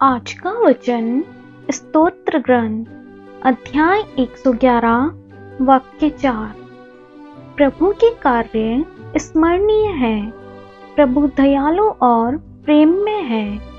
आज का वचन स्तोत्र ग्रंथ अध्याय 111 वाक्य 4। प्रभु के कार्य स्मरणीय है, प्रभु दयालु और प्रेम में है,